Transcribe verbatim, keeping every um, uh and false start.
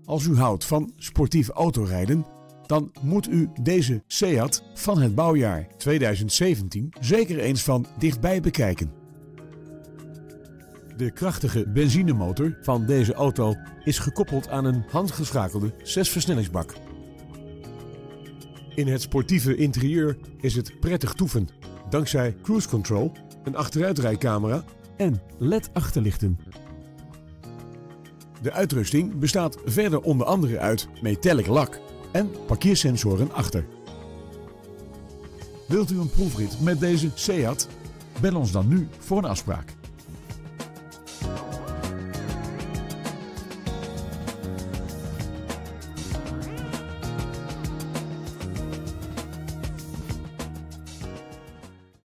Als u houdt van sportief autorijden, dan moet u deze Seat van het bouwjaar tweeduizend zeventien zeker eens van dichtbij bekijken. De krachtige benzinemotor van deze auto is gekoppeld aan een handgeschakelde zesversnellingsbak. In het sportieve interieur is het prettig toeven, dankzij cruise control, een achteruitrijcamera en L E D-achterlichten. De uitrusting bestaat verder onder andere uit metallic lak en parkeersensoren achter. Wilt u een proefrit met deze Seat? Bel ons dan nu voor een afspraak.